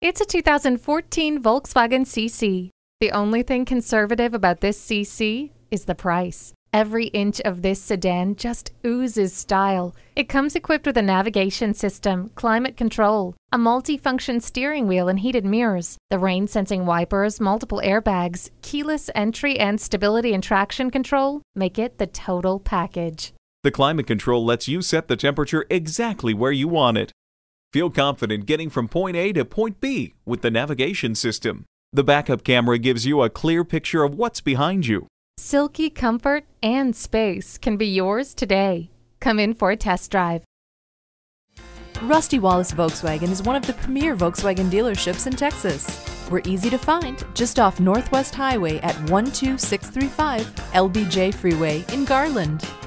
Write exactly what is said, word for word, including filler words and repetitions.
It's a two thousand fourteen Volkswagen C C. The only thing conservative about this C C is the price. Every inch of this sedan just oozes style. It comes equipped with a navigation system, climate control, a multi-function steering wheel and heated mirrors, the rain-sensing wipers, multiple airbags, keyless entry, and stability and traction control make it the total package. The climate control lets you set the temperature exactly where you want it. Feel confident getting from point A to point B with the navigation system. The backup camera gives you a clear picture of what's behind you. Silky comfort and space can be yours today. Come in for a test drive. Rusty Wallis Volkswagen is one of the premier Volkswagen dealerships in Texas. We're easy to find just off Northwest Highway at one two six three five L B J Freeway in Garland.